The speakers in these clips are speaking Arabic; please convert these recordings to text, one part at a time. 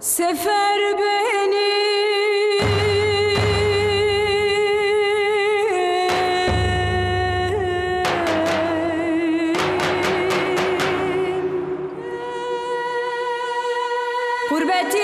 سفر بيني غربتي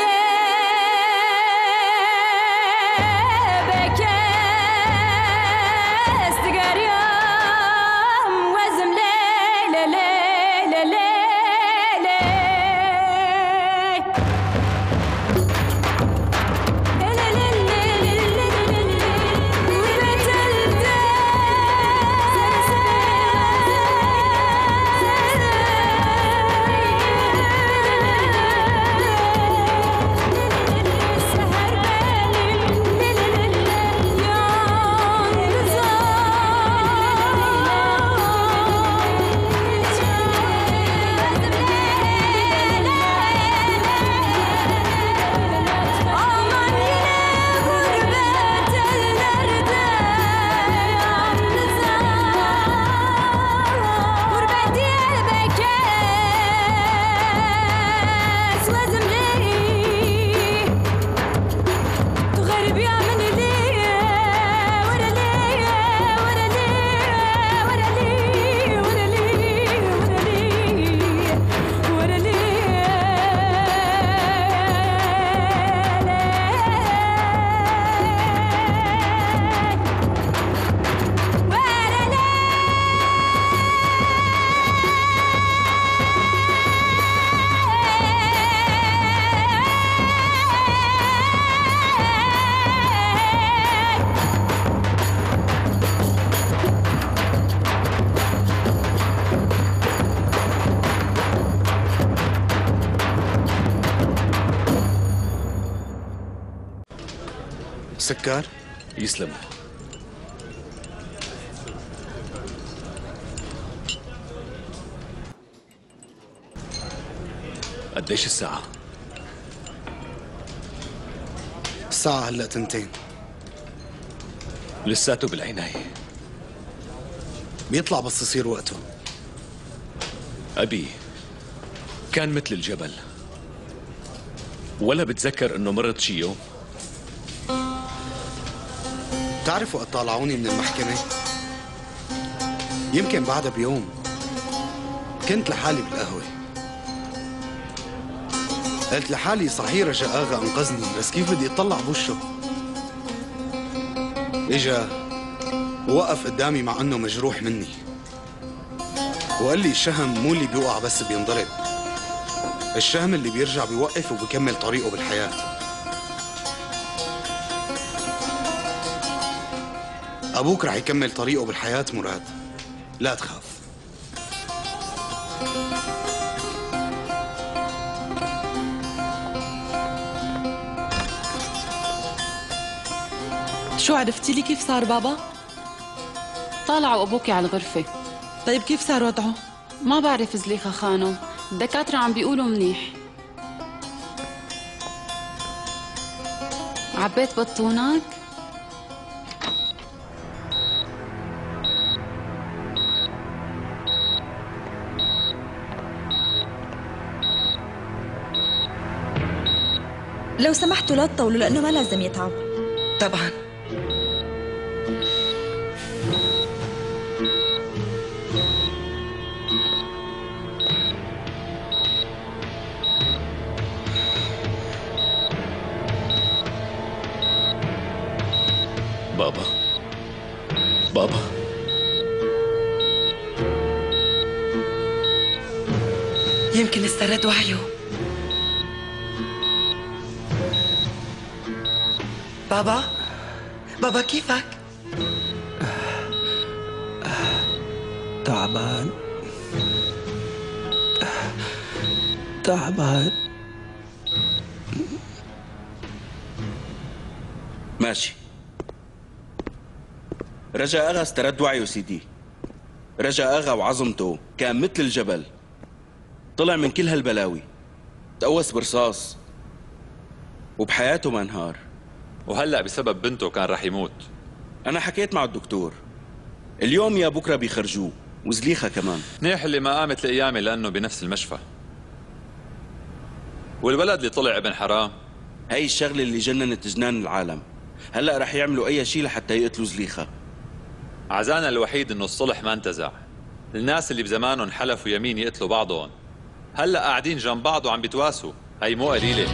سكر؟ يسلم. قديش الساعة؟ الساعة هلأ 2. لساته بالعناية. بيطلع بس يصير وقته. أبي كان مثل الجبل، ولا بتذكر إنه مرت شي يوم؟ بتعرفوا وقت طالعوني من المحكمة؟ يمكن بعدها بيوم كنت لحالي بالقهوة. قلت لحالي صحيح رجا آغا أنقذني، بس كيف بدي أطلع بوشه؟ إجا ووقف قدامي مع أنه مجروح مني، وقال لي الشهم مو اللي بيوقع بس بينضرب، الشهم اللي بيرجع بيوقف وبيكمل طريقه بالحياة. أبوك رح يكمل طريقه بالحياة مراد، لا تخاف. شو عرفتي لي كيف صار بابا؟ طالعوا أبوكي على الغرفة. طيب كيف صار وضعه؟ ما بعرف زليخة خانو، الدكاترة عم بيقولوا منيح. عبيت بطونك؟ لو سمحتوا لا تطولوا لأنه ما لازم يتعب. طبعا. بابا بابا يمكن استرد وعيه. بابا كيفك؟ تعبان ماشي. رجا أغا استرد وعيه سيدي. رجا أغا وعظمته كان مثل الجبل، طلع من كل هالبلاوي، تقوس برصاص وبحياته ما انهار. وهلأ بسبب بنته كان رح يموت. أنا حكيت مع الدكتور، اليوم يا بكرة بيخرجوه، وزليخة كمان. منيح اللي ما قامت القيامة لأنه بنفس المشفى. والولد اللي طلع ابن حرام؟ هاي الشغلة اللي جننت جنان العالم. هلأ رح يعملوا أي شيء لحتى يقتلوا زليخة. عزانا الوحيد انه الصلح ما انتزع. الناس اللي بزمانهم حلفوا يمين يقتلوا بعضهم هلا قاعدين جنب بعض وعم بيتواسوا، هي مو قليله.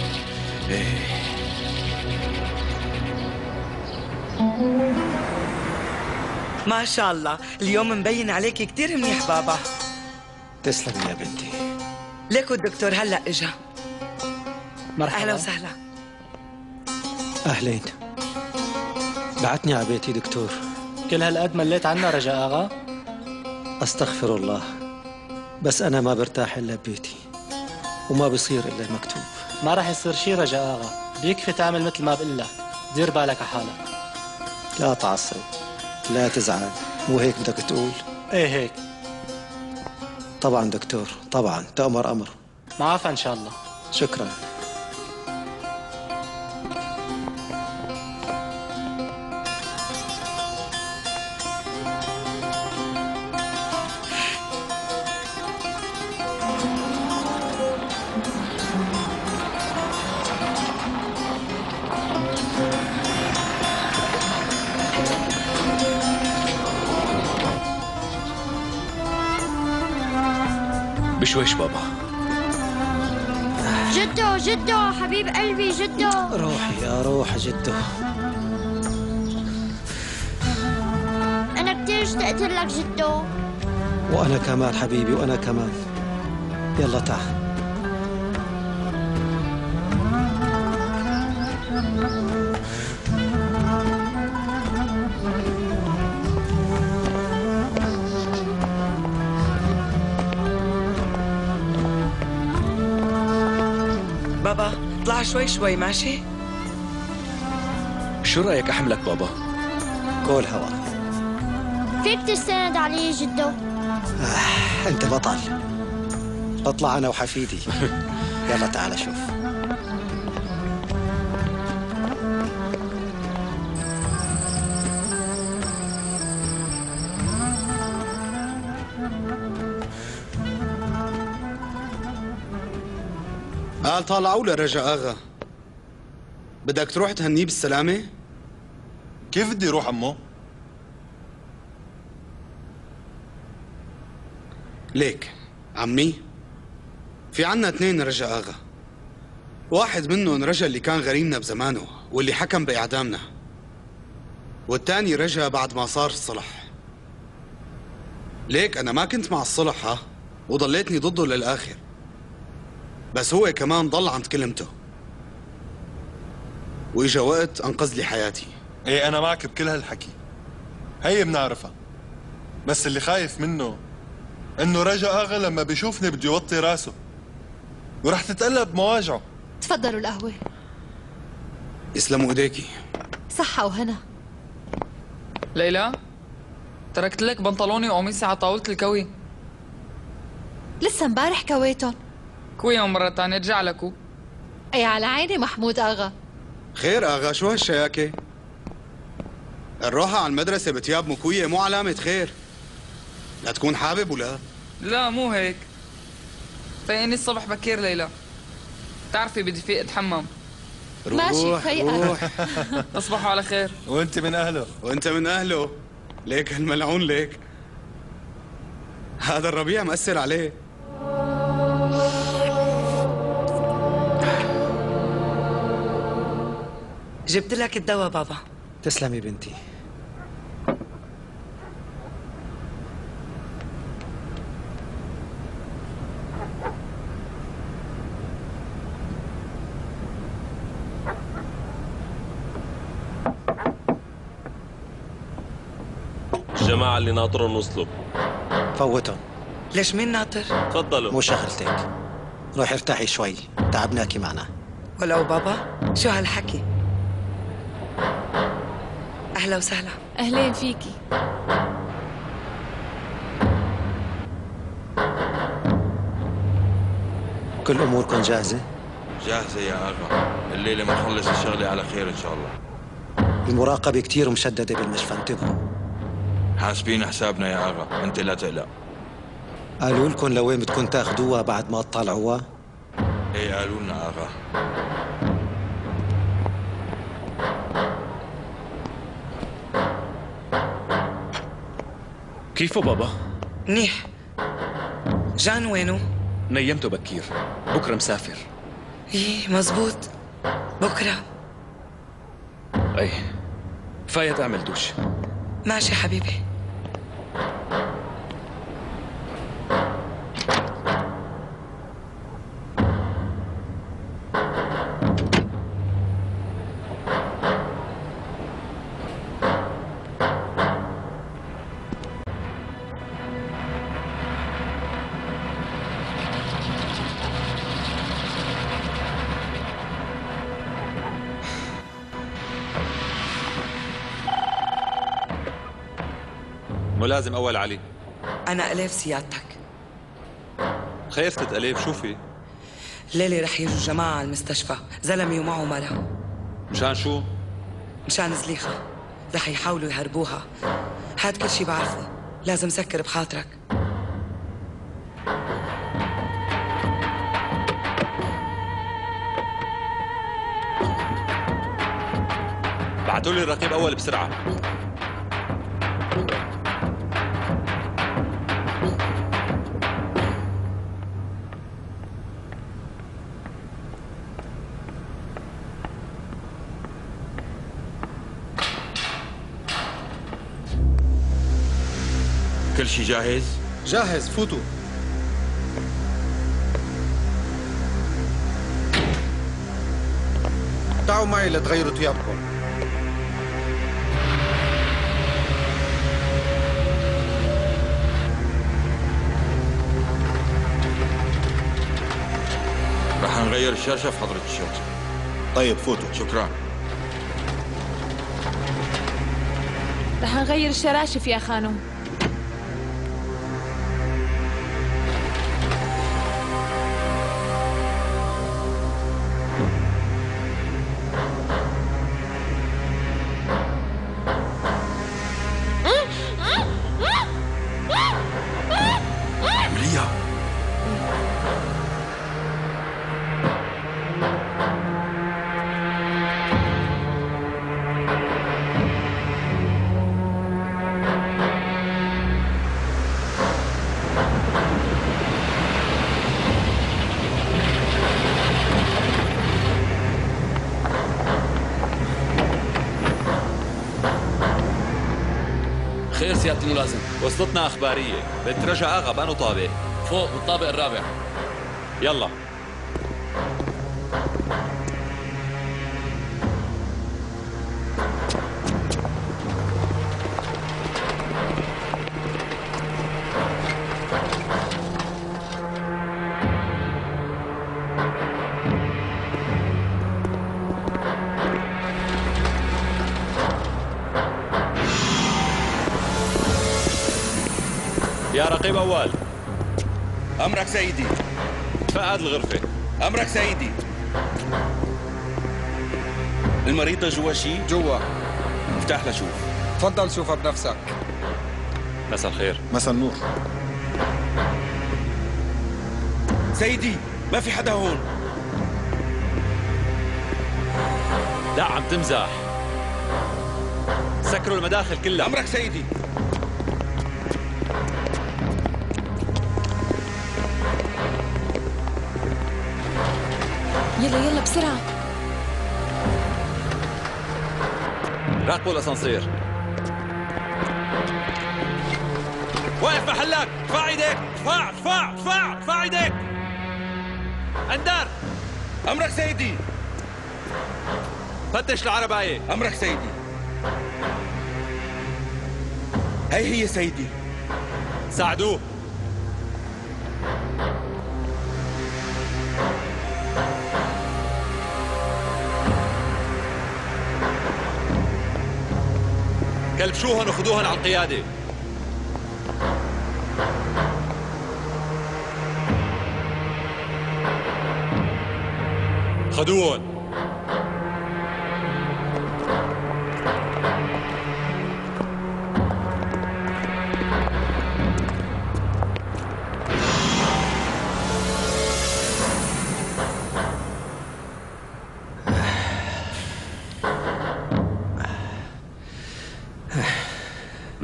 ما شاء الله، اليوم مبين عليك كتير منيح بابا. تسلمي يا بنتي. ليكو الدكتور هلا اجا. مرحبا. اهلا وسهلا. اهلين. بعتني على بيتي دكتور. كل هالقد مليت عنا رجاء اغا؟ استغفر الله، بس انا ما برتاح الا ببيتي وما بصير الا المكتوب. ما راح يصير شي رجاء اغا، بيكفي تعمل مثل ما بقول لك، دير بالك على حالك. لا تعصب، لا تزعل، مو هيك بدك تقول؟ ايه هيك. طبعا دكتور، طبعا تأمر امر. معافى ان شاء الله. شكرا. بشويش بابا. جدو جدو حبيب قلبي جدو. روحي يا روح جدو. أنا كتير اشتقت لك جدو. وأنا كمان حبيبي، وأنا كمان. يلا تعال. بابا اطلع شوي شوي ماشي؟ شو رأيك أحملك بابا؟ كول هوا. فيك تستند علي جدو؟ أنت بطل. اطلع أنا وحفيدي. يلا تعال شوف. قال طالعوا لي رجا اغا. بدك تروح تهنيه بالسلامة؟ كيف بدي اروح عمو؟ ليك عمي، في عنا 2 رجا اغا. واحد منهم رجا اللي كان غريمنا بزمانه واللي حكم بإعدامنا، والتاني رجا بعد ما صار الصلح. ليك أنا ما كنت مع الصلح ها، وضليتني ضده للآخر، بس هو كمان ضل عند كلمته، وإجا وقت أنقذ لي حياتي. ايه انا معك بكل هالحكي، هي بنعرفها، بس اللي خايف منه انه رجا اغا لما بيشوفني بده يوطي راسه ورح تتقلب مواجعه. تفضلوا القهوة. يسلموا ايديكي. صحة وهنا. ليلى، تركت لك بنطلوني وقميصي على طاولة الكوي. لسه امبارح كويتهم. كويهم مرة تانية ارجع لكو. اي على عيني محمود اغا. خير اغا، شو هالشياكة؟ الروحة على المدرسة بتياب مكوية مو علامة خير. لا تكون حابب ولا؟ لا مو هيك، فيقني الصبح بكير ليلى، بتعرفي بدي فيق اتحمم. ماشي فيقك. تصبحوا على خير. وانت من اهله. وانت من اهله. ليك هالملعون ليك، هذا الربيع مأثر عليه. جبت لك الدواء بابا. تسلمي بنتي. الجماعة اللي ناطرهم وصلوا. فوتهم. ليش مين ناطر؟ تفضلوا. مو شغلتك، روحي ارتاحي شوي، تعبناكي معنا. ولو بابا شو هالحكي؟ أهلا وسهلا. أهلين فيكي. كل أموركم جاهزة؟ جاهزة يا أغا، الليلة بنخلص الشغلة على خير إن شاء الله. المراقبة كتير مشددة بالمشفى، انتبهوا. حاسبين حسابنا يا أغا، أنت لا تقلق. قالوا لكم لوين بدكم تاخذوها بعد ما تطلعوها؟ ايه قالوا لنا اغا. كيفه بابا؟ منيح. جان وينه؟ نيمته بكير، بكره مسافر. ايه مزبوط، بكره. اي فايت اعمل دوش. ماشي حبيبي. ملازم أول علي. أنا أليف سيادتك. خيفتة أليف شو في؟ الليلة رح يجوا جماعة على المستشفى، زلمي ومعه مرة. مشان شو؟ مشان زليخة، رح يحاولوا يهربوها. هاد كل شي بعرفه، لازم سكر بخاطرك. بعتوا لي الرقيب أول بسرعة. كل شي جاهز؟ جاهز، فوتوا. تعالوا معي لتغيروا ثيابكم. رح نغير الشرشف حضرة الشرطة. طيب فوتوا. شكرا. رح نغير الشراشف يا خانم. خير سيادة الملازم. وصلتنا أخبارية، بنت رجا آغا بأنو طابق؟ فوق بالطابق الرابع. يلا. يا رقيب أول. أمرك سيدي. فقد الغرفة. أمرك سيدي. المريضة جوا شي؟ جوا. افتح لشوف. تفضل شوفها بنفسك. مساء الخير. مساء النور. سيدي ما في حدا هون. لا عم تمزح. سكروا المداخل كلها. أمرك سيدي. يلا يلا بسرعة. راقبوا الأسانسير. واقف محلك. ارفع ايديك. ارفع ايديك. اندر. أمرك سيدي. فتش العرباية. أمرك سيدي. هي سيدي. ساعدوه. كلبشوهن وخذوهن على القيادة. خذوهن.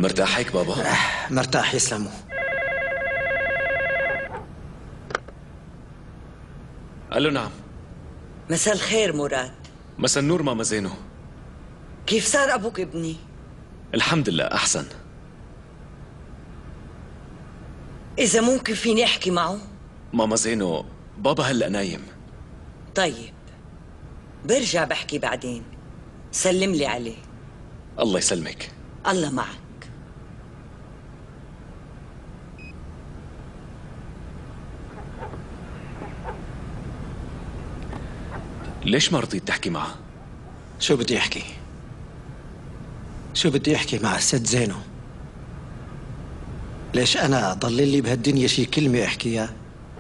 مرتاح هيك بابا؟ مرتاح يسلموا. قال له نعم. مساء الخير مراد. مساء النور ماما زينو. كيف صار أبوك ابني؟ الحمد لله أحسن. إذا ممكن فيني أحكي معه؟ ماما زينو بابا هلأ نايم. طيب برجع بحكي بعدين. سلم لي عليه. الله يسلمك. الله معك. ليش ما رضيت تحكي معه؟ شو بدي احكي؟ شو بدي احكي مع الست زينو؟ ليش انا ضل لي بهالدنيا شي كلمة احكيها؟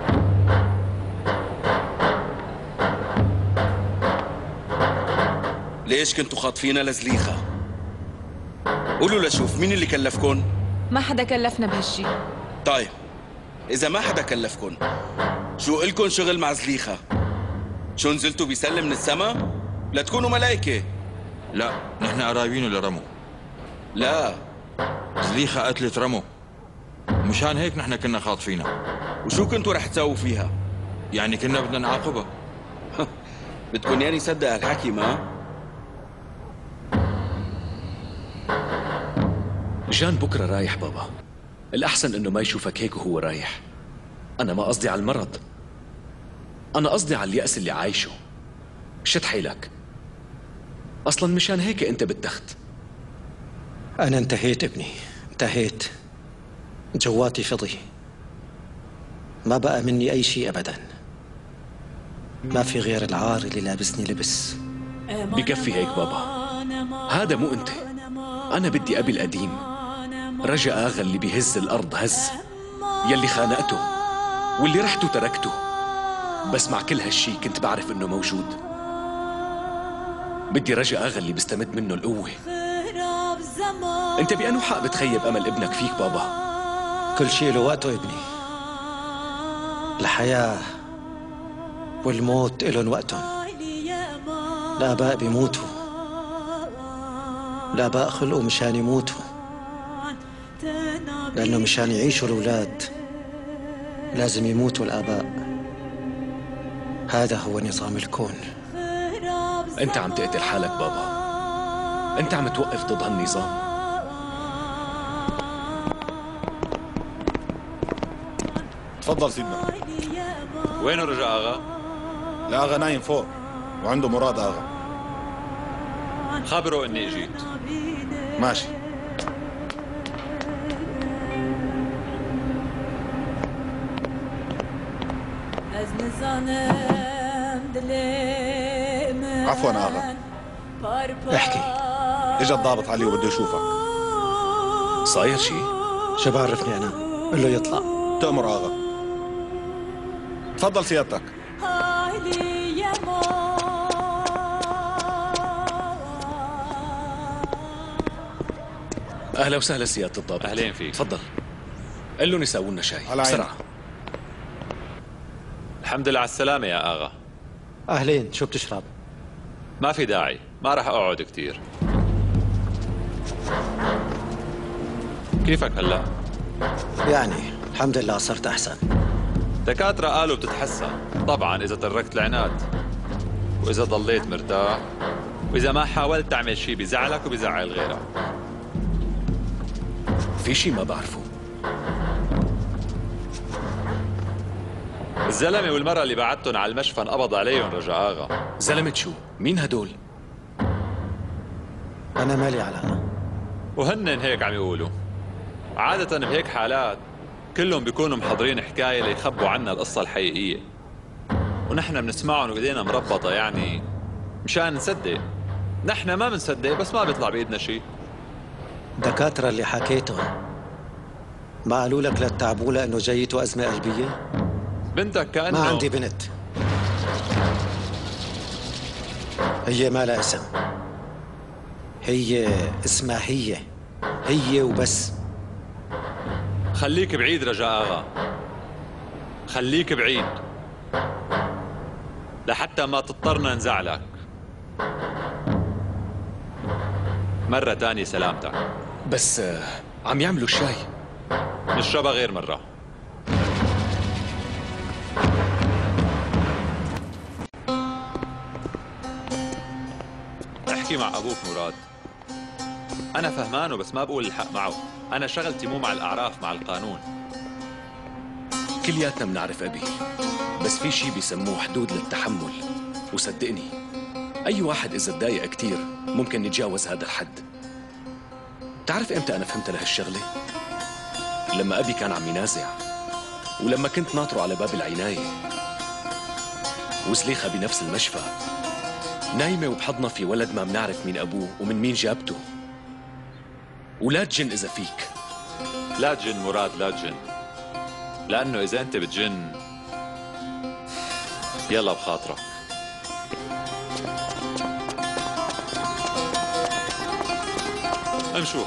ليش كنتوا خاطفينها لزليخة؟ قولوا لشوف مين اللي كلفكن؟ ما حدا كلفنا بهالشي. طيب إذا ما حدا كلفكن شو إلكن شغل مع زليخة؟ شو نزلتوا بيسلم من السما؟ لا تكونوا ملايكة. لا نحن قرايبينه لرمو. لا زليخة قتلت رمو، مشان هيك نحن كنا خاطفينها. وشو كنتوا رح تسووا فيها؟ يعني كنا بدنا نعاقبها. بدكن يعني صدق هالحكي ما؟ جان بكرة رايح بابا. الأحسن إنه ما يشوفك هيك وهو رايح. أنا ما قصدي على المرض، أنا قصدي على اليأس اللي عايشه. شد حيلك، أصلا مشان هيك أنت بالتخت. أنا انتهيت ابني، انتهيت. جواتي فضي، ما بقى مني أي شيء أبدا. ما في غير العار اللي لابسني لبس. بكفي هيك بابا، هذا مو أنت. أنا بدي أبي القديم، رجا آغا اللي بيهز الأرض هز، يلي خانقته واللي رحته تركته. بس مع كل هالشي كنت بعرف إنه موجود. بدي رجا آغا اللي بستمد منه القوة. أنت بأنو حق بتخيب أمل ابنك فيك بابا؟ كل شيء له وقته ابني. الحياة والموت إلهم وقتهم. الآباء بيموتوا، الآباء خلقوا مشان يموتوا، لأنه مشان يعيشوا الأولاد لازم يموتوا الآباء. هذا هو نظام الكون. أنت عم تقتل حالك بابا، أنت عم توقف ضد هالنظام. تفضل سيدنا. وينه رجع آغا؟ الآغا نايم فوق وعنده مراد آغا. خبره إني إجيت. ماشي. عفوا آغا. احكي. اجا الضابط علي وبده يشوفك. صاير شي؟ شو بعرفني أنا؟ قل له يطلع. تأمر آغا. تفضل سيادتك. أهلا وسهلا سيادة الضابط. أهلين فيك. تفضل. قل لهم يساووا لنا شاي على بسرعة. الحمد لله على السلامة يا آغا. أهلين، شو بتشرب؟ ما في داعي، ما راح أقعد كتير. كيفك هلا؟ يعني الحمد لله صرت أحسن. دكاترة قالوا بتتحسن، طبعا إذا تركت العناد وإذا ضليت مرتاح وإذا ما حاولت تعمل شيء بيزعلك وبيزعل غيرك. في شيء ما بعرفه. الزلمة والمرأة اللي بعتهم على المشفى انقبض عليهم رجا آغا. زلمة شو؟ مين هدول؟ أنا مالي علاقة. وهن هيك عم يقولوا. عادة بهيك حالات كلهم بيكونوا محضرين حكاية ليخبوا عنا القصة الحقيقية، ونحن بنسمعهم وإيدينا مربطة يعني مشان نصدق. نحن ما بنصدق بس ما بيطلع بإيدنا شيء. الدكاترة اللي حكيتهم ما قالوا لك للتعبولة إنه جايته أزمة قلبية؟ بنتك كأنه ما عندي بنت، هي ما لها اسم، هي اسمها هي وبس. خليك بعيد رجا آغا، خليك بعيد لحتى ما تضطرنا نزعلك. مرة تانية سلامتك. بس عم يعملوا الشاي. نشربها غير مرة. احكي مع أبوك مراد. أنا فهمانه بس ما بقول الحق معه. أنا شغلتي مو مع الأعراف، مع القانون. كلياتنا بنعرف أبي، بس في شي بيسموه حدود للتحمل، وصدقني أي واحد إذا تضايق كتير ممكن يتجاوز هذا الحد. تعرف إمتى أنا فهمت لهالشغلة؟ لما أبي كان عم ينازع، ولما كنت ناطره على باب العناية، وزليخة بنفس المشفى نايمة وبحضنها في ولد ما بنعرف مين أبوه ومن مين جابته. ولا تجن إذا فيك. لا تجن مراد، لا تجن، لأنه إذا أنت بتجن يلا بخاطرك. امشوا.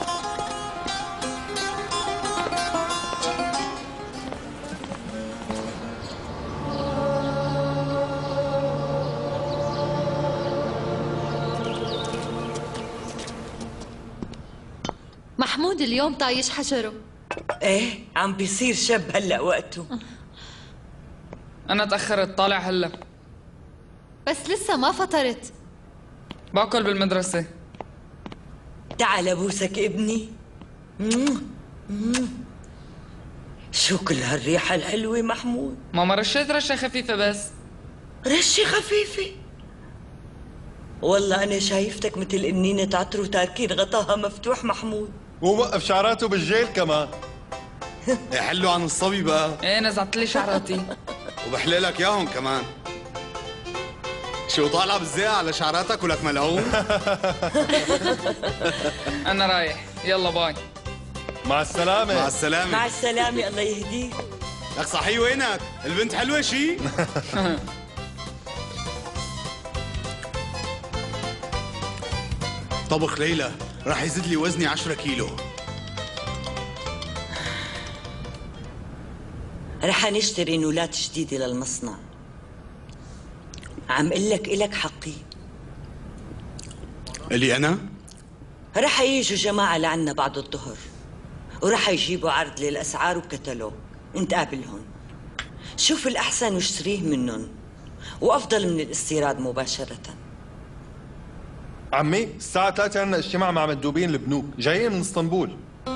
محمود اليوم طايش حجره. ايه عم بيصير شب هلا وقته. انا تاخرت، طالع هلا. بس لسه ما فطرت. باكل بالمدرسه. تعال ابوسك ابني. شو كل هالريحه الحلوه محمود؟ ماما رشيت رشه خفيفه بس. رشه خفيفه؟ والله انا شايفتك مثل النينه عطر وتاركين غطاها مفتوح محمود. وموقف شعراته بالجيل كمان. حلو عن الصبي بقى. ايه نزعت لي شعراتي. وبحلالك ياهم كمان. شو طالعه بالزيقه على شعراتك ولك ملعون؟ انا رايح، يلا باي. مع السلامة. مع السلامة. مع السلامة، الله يهديك. لك صحيح وينك؟ البنت حلوة شي؟ طبخ ليلى راح يزيد لي وزني 10 كيلو. رح نشتري نولات جديدة للمصنع. عم قلك إلك حقي. اللي أنا؟ رح ييجوا جماعة لعنا بعد الظهر، ورح يجيبوا عرض للأسعار وكتالوج. انت قابلهم، شوف الأحسن واشتريه منهم، وأفضل من الاستيراد مباشرة. عمي الساعة 3 عنا اجتماع مع مندوبين البنوك جايين من اسطنبول.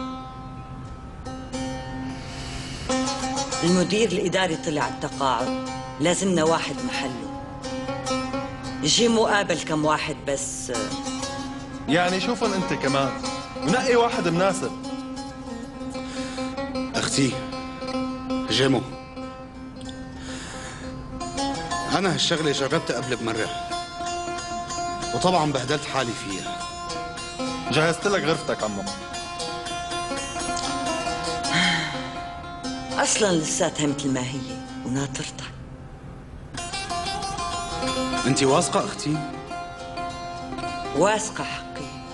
المدير الإداري طلع التقاعد، لازمنا واحد محله. يجي مقابل كم واحد بس. يعني شوفن انت كمان ونقي واحد مناسب. اختي جيمو، انا هالشغله جربتها قبل بمره، وطبعا بهدلت حالي فيها. جهزت لك غرفتك عمو. اصلا لساتها مثل ما هي وناطرتك. انت واثقه اختي؟ واثقه حقي.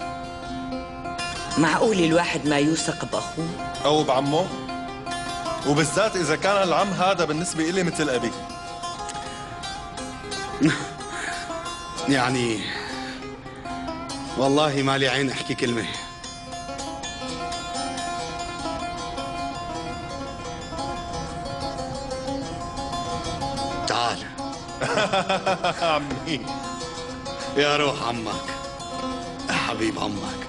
معقول الواحد ما يوثق باخوه او بعمه؟ وبالذات اذا كان العم هذا بالنسبه إلي مثل ابي. يعني والله مالي عين احكي كلمه. تعال. عمي يا روح عمك، يا حبيب عمك.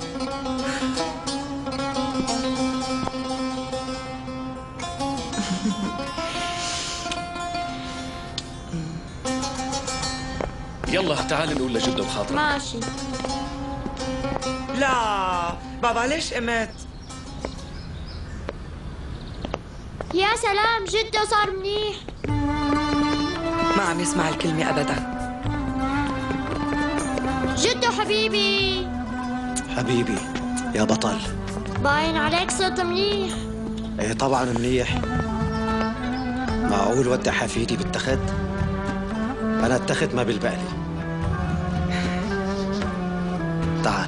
يلا تعال نقول لجده بخاطرك. ماشي. لا بابا ليش قمت؟ يا سلام، جده صار منيح. ما عم يسمع الكلمة أبدا. جده حبيبي. حبيبي يا بطل. باين عليك صرت منيح. ايه طبعا منيح. معقول ودع حفيدي بالتخت؟ انا التخت ما بالبقلي. تعال.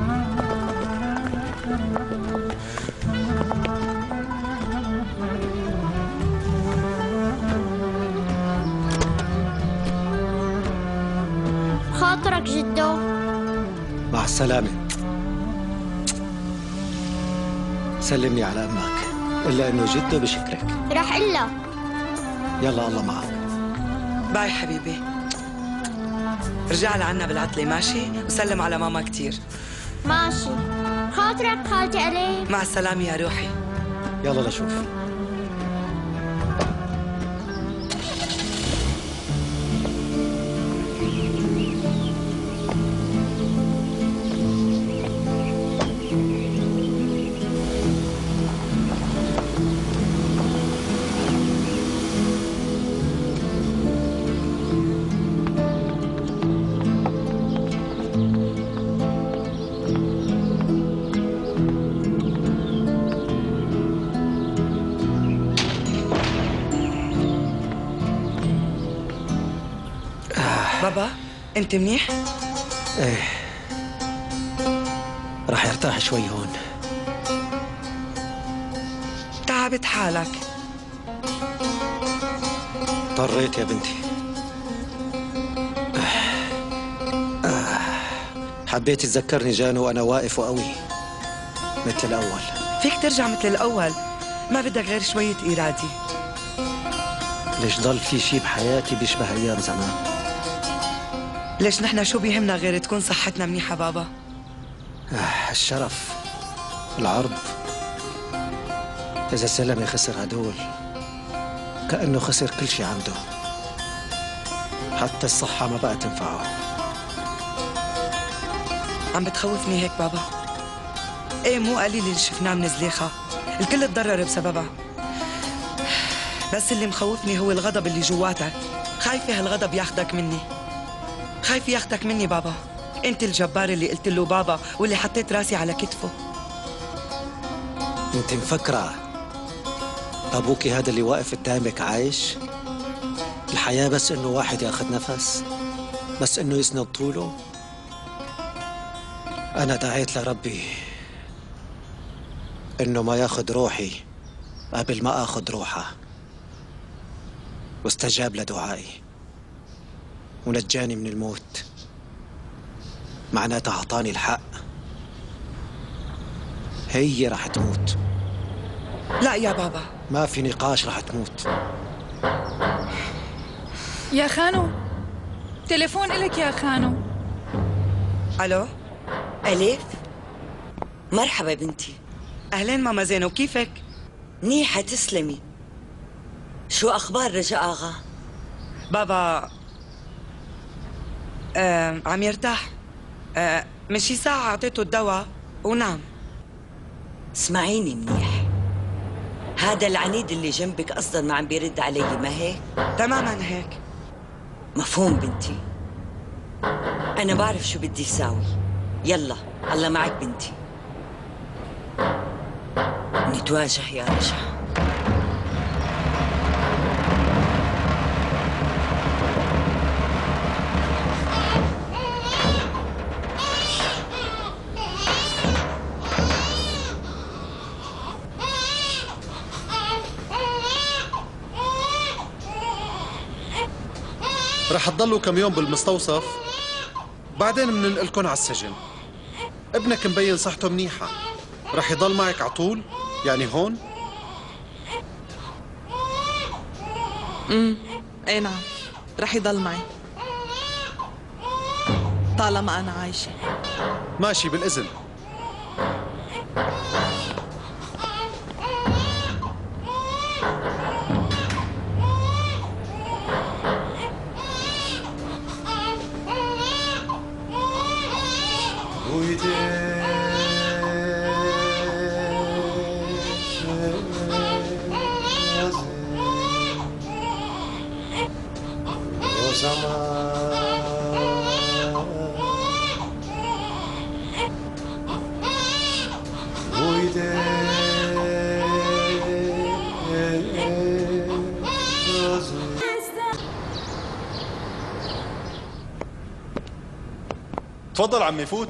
خاطرك جدو. مع السلامة. سلمني على أمك، إلا إنه جده بشكرك. رح قلها. يلا الله معك. باي حبيبي. رجع لعنا بالعطلة ماشي؟ وسلم على ماما كتير. ماشي. خاطرك خالتي أليف. مع السلامة يا روحي. يلا لشوف. بابا انت منيح؟ ايه راح يرتاح شوي هون. تعبت حالك. اضطريت يا بنتي. حبيت تذكرني جانو وانا واقف وقوي مثل الاول. فيك ترجع مثل الاول، ما بدك غير شوية إرادة. ليش ضل في شي بحياتي بيشبه ايام زمان؟ ليش نحن شو بيهمنا غير تكون صحتنا منيحة بابا؟ الشرف، العرض. إذا الزلمة خسر هدول كأنه خسر كل شي عنده، حتى الصحة ما بقى تنفعه. عم بتخوفني هيك بابا. ايه مو قليل اللي شفناه من زليخة، الكل تضرر بسببها. بس اللي مخوفني هو الغضب اللي جواتك. خايفة هالغضب ياخدك مني. خايف ياخدك مني بابا. انت الجبار اللي قلت له بابا واللي حطيت راسي على كتفه. انت مفكرة ابوكي هذا اللي واقف قدامك عايش؟ الحياة بس انه واحد ياخذ نفس، بس انه يسند طوله. انا دعيت لربي انه ما ياخذ روحي قبل ما اخذ روحه، واستجاب لدعائي ونجاني من الموت. معناتها أعطاني الحق. هي رح تموت. لا يا بابا، ما في نقاش، رح تموت. يا خانو، تليفون إلك يا خانو. ألو؟ أليف؟ مرحبا بنتي. أهلين ماما زينب، كيفك؟ منيحة تسلمي. شو أخبار رجاء آغا؟ بابا عم يرتاح. من شي ساعة أعطيته الدواء ونام. اسمعيني منيح، هذا العنيد اللي جنبك أصلاً ما عم بيرد علي، ما هيك؟ تماماً هيك. مفهوم بنتي. أنا بعرف شو بدي ساوي. يلا الله معك بنتي. نتواجه يا رجا. رح تضلوا كم يوم بالمستوصف، بعدين بننقلكن على السجن. ابنك مبين صحته منيحة، رح يضل معك عطول؟ يعني هون؟ اي نعم، رح يضل معي طالما أنا عايشة. ماشي، بالإذن. تفضل عمي فوت.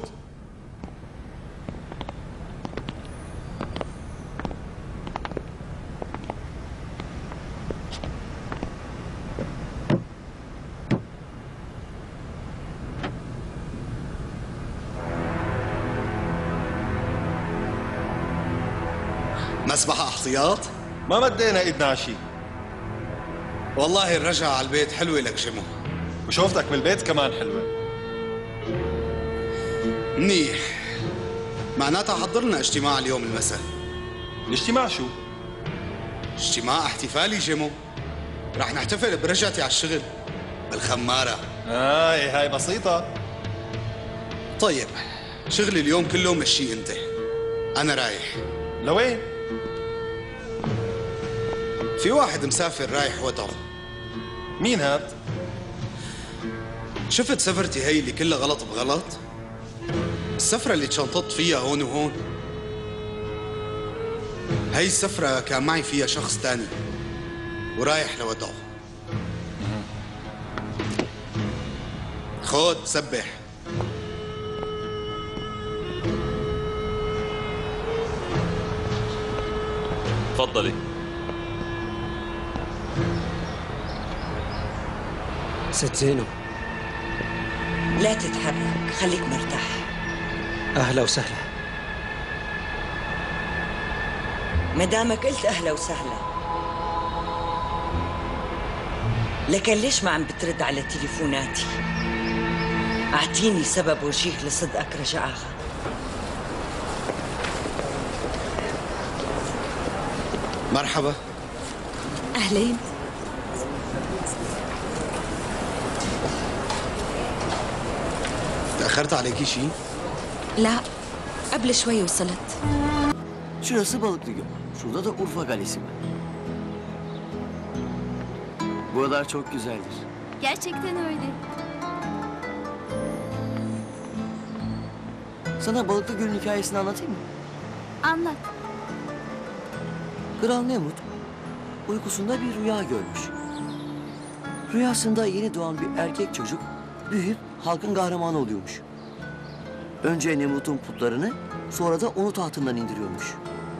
مسبحة احتياط؟ ما مدينا ايدنا على شيء. والله الرجعة على البيت حلوة لك جيمو. وشوفتك بالبيت كمان حلوة. منيح. معناتها حضرنا اجتماع اليوم المساء. الاجتماع شو؟ اجتماع احتفالي جيمو. رح نحتفل برجعتي على الشغل بالخمارة. هاي بسيطة. طيب شغلي اليوم كله مشي انت. انا رايح. لوين؟ في واحد مسافر رايح وضعه. مين هاد؟ شفت سفرتي هي اللي كلها غلط بغلط؟ السفرة اللي تشنطت فيها هون وهون. هي السفرة كان معي فيها شخص تاني ورايح لوضعه. خود سبح. تفضلي. ست زينو. لا تتحرك، خليك مرتاح. أهلا وسهلا. مدامك قلت أهلا وسهلا، لكن ليش ما عم بترد على تليفوناتي؟ أعطيني سبب وجيه لصدقك رجاء آغا. مرحبا. أهلين. تأخرت عليكي شيء؟ لا، قبل شوي وصلت. Şurası Balıklıgöl. Şurada da Urfa Kalesi var. Buralar çok güzeldir. Gerçekten öyle. Sana Balıklıgöl'ün hikayesini anlatayım mı? Anlat. Kral Nemrut uykusunda bir rüya görmüş. Rüyasında yeni doğan bir erkek çocuk büyüyüp halkın kahramanı oluyormuş. Önce Nemrut'un putlarını, sonra da onu tahtından indiriyormuş.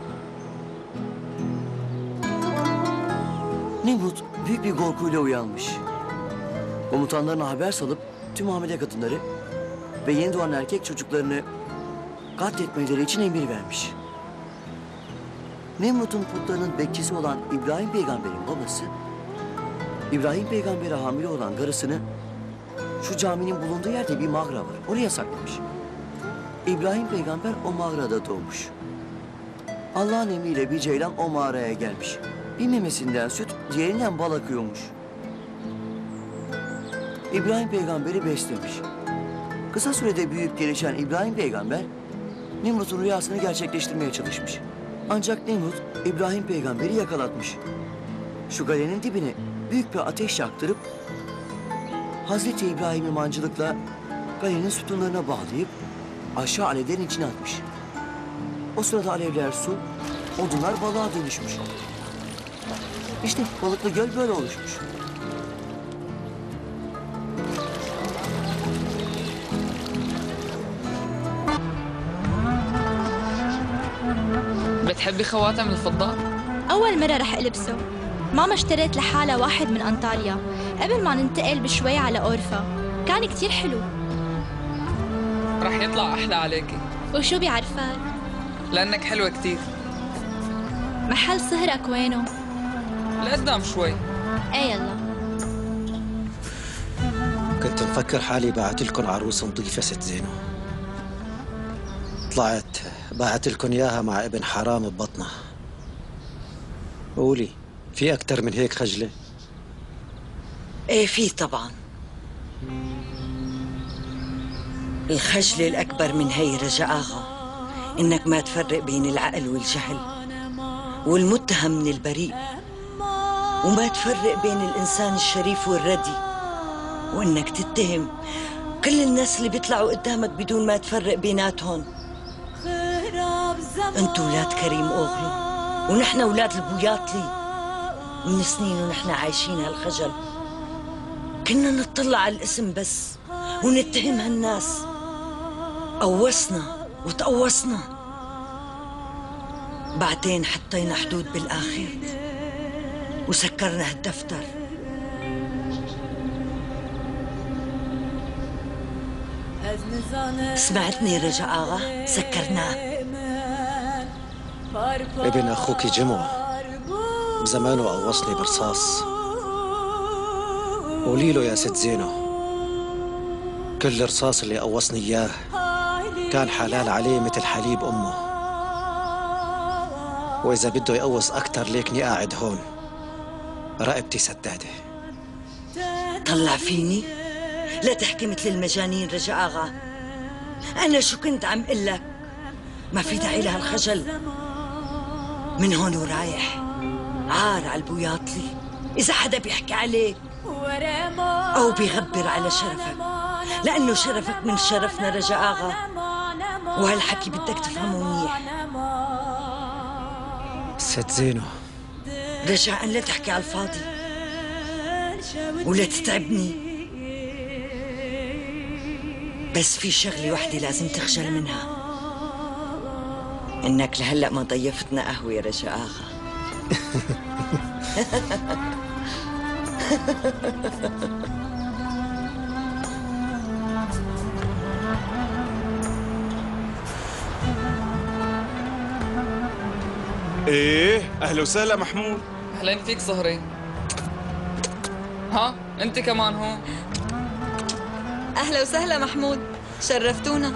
Nemrut büyük bir korkuyla uyanmış. Komutanlarına haber salıp tüm hamile kadınları ve yeni doğan erkek çocuklarını katletmeleri için emir vermiş. Nemrut'un putlarının bekçisi olan İbrahim Peygamber'in babası, İbrahim Peygamber'e hamile olan karısını şu caminin bulunduğu yerde bir mağara var, oraya saklamış. İbrahim Peygamber o mağarada doğmuş. Allah'ın emriyle bir ceylan o mağaraya gelmiş. Bir memesinden süt, diğerinden bal akıyormuş. İbrahim Peygamber'i beslemiş. Kısa sürede büyüyüp gelişen İbrahim Peygamber, Nemrut'un rüyasını gerçekleştirmeye çalışmış. Ancak Nemrut, İbrahim Peygamber'i yakalatmış. Şu kalenin dibine büyük bir ateş yaktırıp, Hazreti İbrahim'i mancılıkla kalenin sütunlarına bağlayıp, aşağı alevlerin içine atmış. O sırada alevler su, odunlar balığa dönüşmüş. İşte Balıklıgöl böyle oluşmuş. بتحبي خواتم الفضة؟ أول مرة رح ألبسه. ماما اشتريت لحالها واحد من أنطاليا قبل ما ننتقل بشوي على أورفا. كان كتير حلو. رح يطلع أحلى عليكي. وشو بيعرفك؟ لأنك حلوة كتير. محل سهرك وينه؟ لقدام شوي. ايه يلا. كنت مفكر حالي باعت لكم عروس نظيفة ست زينو. طلعت باعت لكم اياها مع ابن حرام ببطنها. قولي، في أكتر من هيك خجلة؟ ايه في طبعا. الخجلة الأكبر من هي رجاء آغا إنك ما تفرق بين العقل والجهل والمتهم من البريء، وما تفرق بين الإنسان الشريف والردي، وإنك تتهم كل الناس اللي بيطلعوا قدامك بدون ما تفرق بيناتهم. أنتوا ولاد كريم أوغلو ونحن ولاد البوياطلي. من سنين ونحن عايشين هالخجل، كنا نطلع على الاسم بس ونتهم هالناس. قوصنا وتقوصنا، بعدين حطينا حدود بالآخر وسكرنا هالدفتر. سمعتني رجاء آغا؟ سكرناه. ابن أخوك جمعة بزمانه قوصني برصاص. قولي له يا ست زينو كل الرصاص اللي قوصني إياه كان حلال عليه مثل حليب أمه، وإذا بده يقوص أكتر ليكني قاعد هون رقبتي سدادة. طلع فيني لا تحكي مثل المجانين رجا آغا. أنا شو كنت عم قلك؟ ما في داعي لهالخجل. من هون ورايح عار على البوياطلي إذا حدا بيحكي عليك أو بيغبر على شرفك، لأنه شرفك من شرفنا رجا آغا، وهالحكي بدك تفهمه منيح. ست زينو رجاء لا تحكي على الفاضي ولا تتعبني، بس في شغلة وحدة لازم تخجل منها، إنك لهلأ ما ضيفتنا قهوة يا رجاء آغا. ايه اهلا وسهلا محمود. اهلين فيك صهري. ها انت كمان هون. أهلا وسهلا محمود، شرفتونا.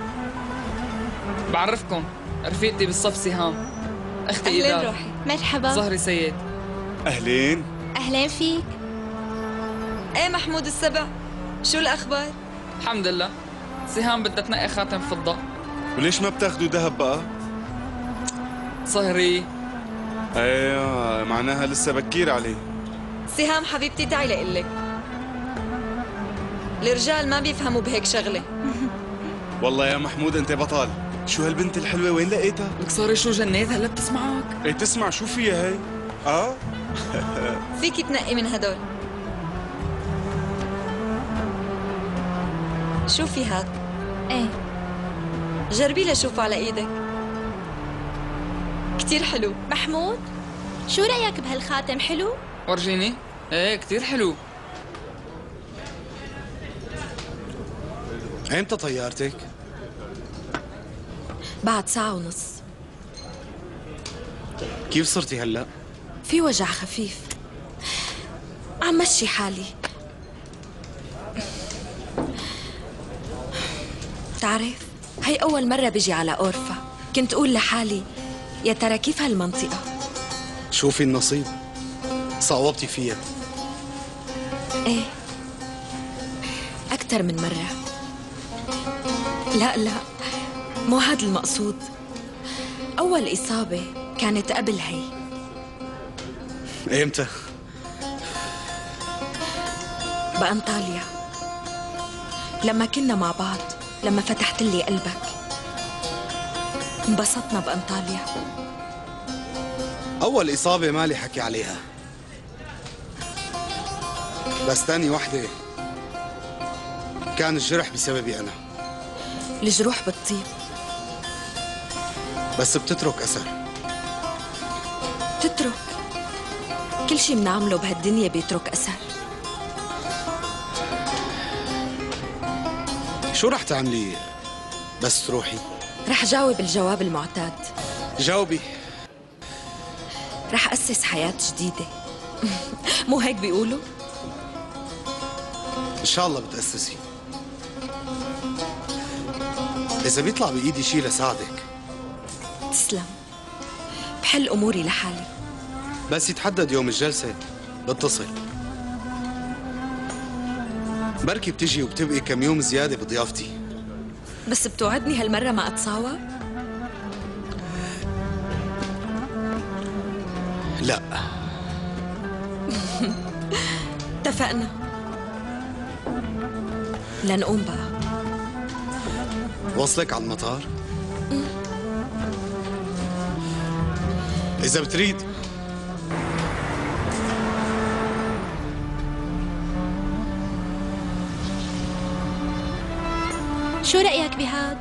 بعرفكم رفيقتي بالصف سهام، اختي أهلين إيدار. روحي. مرحبا. زهري سيد. اهلين. أهلين فيك. ايه محمود السبع، شو الأخبار؟ الحمد لله. سهام بدها تنقي خاتم فضة. وليش ما بتاخدوا ذهب بقى؟ صهري ايوه معناها لسه بكير عليه. سهام حبيبتي تعي لقلك، الرجال ما بيفهموا بهيك شغلة. والله يا محمود انت بطل. شو هالبنت الحلوة وين لقيتها؟ لك صهري شو جنيت هلا بتسمعك؟ ايه تسمع شو فيها هي؟ فيكي تنقي من هدول. شوفي هاد. ايه جربي لشوفه على ايدك، كتير حلو. محمود شو رأيك بهالخاتم؟ حلو؟ ورجيني. ايه كتير حلو. ايمتى طيارتك؟ بعد ساعة ونص. كيف صرتي هلا؟ في وجع خفيف، عم مشي حالي. تعرف هي أول مرة بيجي على أورفا، كنت أقول لحالي يا ترى كيف هالمنطقة؟ شوفي النصيب صوبتي فيها. ايه أكتر من مرة. لا مو هاد المقصود. أول إصابة كانت قبل هي. ايمتى؟ بأنطاليا لما كنا مع بعض، لما فتحت لي قلبك انبسطنا بأنطاليا. أول إصابة مالي حكي عليها، بس تاني وحدة كان الجرح بسببي أنا. الجروح بتطيب بس بتترك أثر. تترك كل شي بنعمله بهالدنيا بيترك أثر. شو رح تعملي بس تروحي؟ رح جاوب الجواب المعتاد. جاوبي. رح أسس حياة جديدة. مو هيك بيقولوا؟ إن شاء الله بتأسسي. إذا بيطلع بإيدي شي لساعدك. تسلم، بحل أموري لحالي. بس يتحدد يوم الجلسة بتصل. بركي بتجي وبتبقي كم يوم زيادة بضيافتي. بس بتوعدني هالمرة ما أتصاوى؟ لا. اتفقنا. لنقوم بقى. وصلك على المطار؟ إذا بتريد. شو رأيك بهاد؟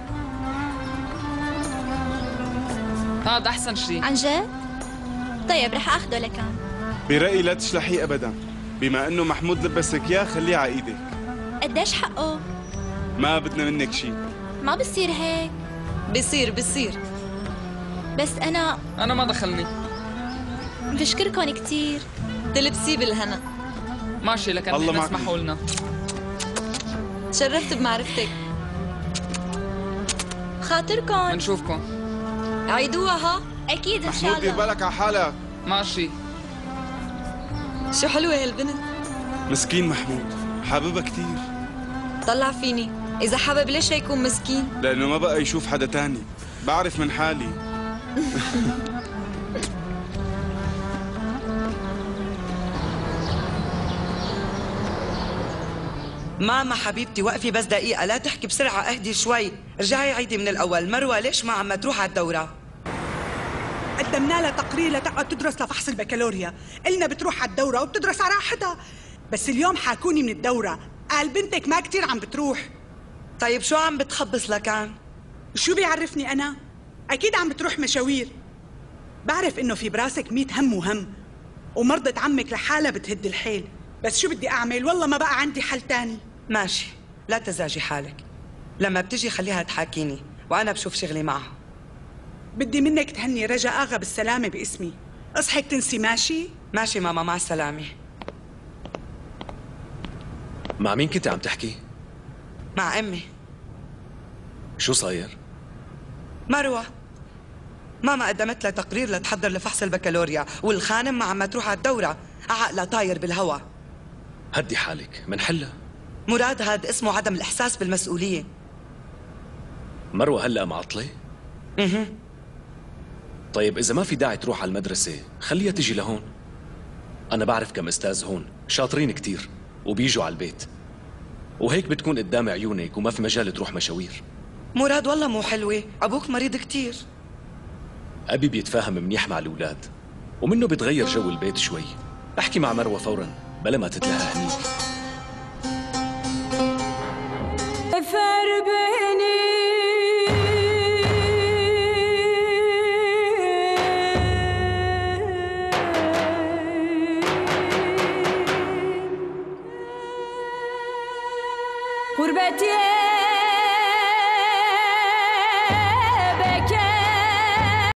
هاد أحسن شي. عن جد؟ طيب رح أخده لكان. برأيي لا تشلحيه أبدا، بما إنه محمود لبسك إياه خليه على إيدك. قديش حقه؟ ما بدنا منك شي. ما بصير هيك. بصير بس أنا ما دخلني. بشكركم كتير. تلبسي بالهنا. ماشي لكن الله احنا معك. اسمحوا لنا. تشرفت بمعرفتك. خاطركم. بنشوفكم. عيدوها ها؟ أكيد إن شاء محمود دير الله. بالك على حالك. ماشي. شو حلوة هالبنت. مسكين محمود، حاببها كتير. طلع فيني، إذا حابب ليش هيكون مسكين؟ لأنه ما بقى يشوف حدا تاني، بعرف من حالي. ماما حبيبتي وقفي بس دقيقة، لا تحكي بسرعة، اهدي شوي. رجعي عيدي من الأول. مروة ليش ما عم تروح على الدورة؟ قدمنا لها تقرير لتقعد تدرس لفحص البكالوريا، قلنا بتروح على الدورة وبتدرس على راحتها، بس اليوم حاكوني من الدورة، قال بنتك ما كتير عم بتروح. طيب شو عم بتخبص لكان؟ شو بيعرفني أنا؟ أكيد عم بتروح مشاوير. بعرف إنه في براسك 100 هم وهم، ومرضة عمك لحالها بتهد الحيل، بس شو بدي أعمل؟ والله ما بقى عندي حل تاني. ماشي، لا تزعجي حالك. لما بتجي خليها تحاكيني وأنا بشوف شغلي معها. بدي منك تهني رجا آغا بالسلامة باسمي. اصحك تنسي. ماشي؟ ماشي ماما، مع السلامة. مع مين كنت عم تحكي؟ مع أمي. شو صاير؟ مروة ماما قدمت لها تقرير لتحضر لفحص البكالوريا، والخانم ما عم تروح على الدورة، عقلها طاير بالهوا. هدي حالك، منحلها. مراد هاد اسمه عدم الإحساس بالمسؤولية. مروة هلأ معطلة؟ طيب إذا ما في داعي تروح على المدرسة خليها تجي لهون. أنا بعرف كم أستاذ هون شاطرين كتير وبيجوا على البيت، وهيك بتكون قدام عيونك وما في مجال تروح مشاوير. مراد والله مو حلوة، أبوك مريض كتير. أبي بيتفاهم منيح مع الأولاد ومنه بتغير جو البيت شوي. احكي مع مروة فورا بلا ما تتلهى هنيك. غربتي